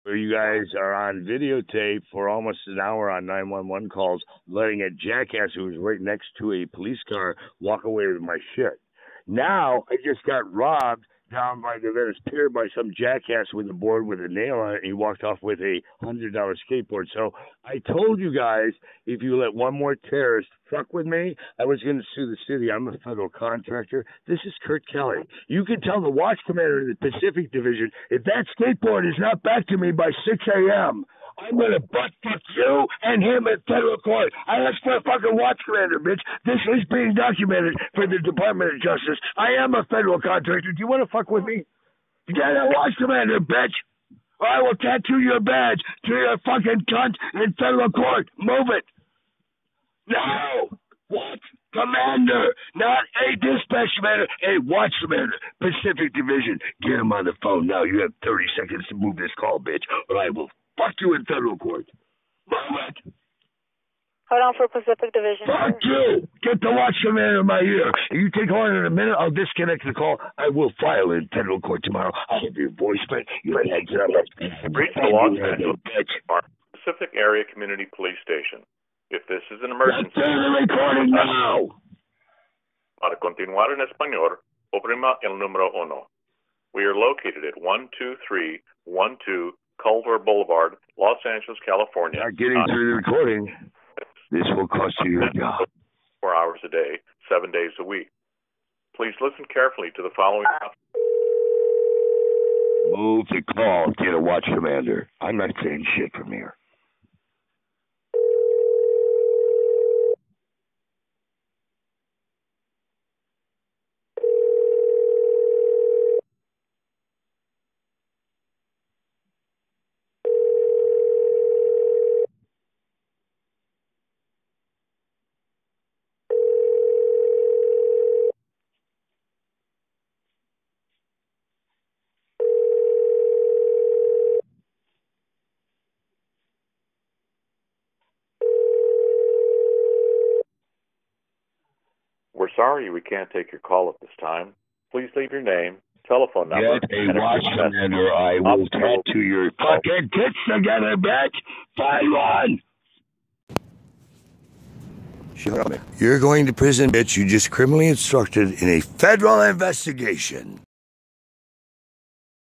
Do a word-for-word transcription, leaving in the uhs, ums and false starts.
where you guys are on videotape for almost an hour on nine one one calls, letting a jackass who was right next to a police car walk away with my shit. Now I just got robbed down by the Venice Pier by some jackass with a board with a nail on it, and he walked off with a hundred dollar skateboard. So I told you guys, if you let one more terrorist fuck with me, I was going to sue the city. I'm a federal contractor. This is Kurt Kelly. You can tell the watch commander of the Pacific Division, if that skateboard is not back to me by six a.m., I'm going to butt fuck you and him in federal court. I asked for a fucking watch commander, bitch. This is being documented for the Department of Justice. I am a federal contractor. Do you want to fuck with me? Get a watch commander, bitch. Or I will tattoo your badge to your fucking cunt in federal court. Move it. No. Watch commander, not a dispatch commander, a watch commander, Pacific Division. Get him on the phone now. You have thirty seconds to move this call, bitch, or I will fuck you in federal court. Move it. Hold on for Pacific Division. Fuck you. Get the watch commander in my ear. If you take longer than a minute, I'll disconnect the call. I will file in federal court tomorrow. I'll have your voicemail. Your heads up. Reach the Los Angeles Pacific Area Community Police Station. If this is an emergency, the recording now. Para continuar en español, oprima el número uno. We are located at one two three one two Culver Boulevard, Los Angeles, California. Not getting through the recording. This will cost you your job. Four hours a day, seven days a week. Please listen carefully to the following. Move the call. Get a watch commander. I'm not saying shit from here. We're sorry we can't take your call at this time. Please leave your name, telephone number. Get a watch commander. I will tattoo your fucking tits together, bitch. Find one. You're going to prison, bitch. You just criminally instructed in a federal investigation.